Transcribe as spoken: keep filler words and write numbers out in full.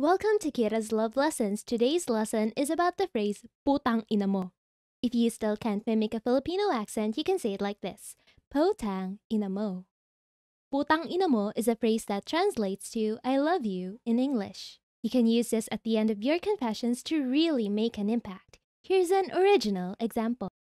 Welcome to Kira's Love Lessons. Today's lesson is about the phrase putang ina mo. If you still can't mimic a Filipino accent, you can say it like this: Putang ina mo. Putang ina mo is a phrase that translates to I love you in English. You can use this at the end of your confessions to really make an impact. Here's an original example.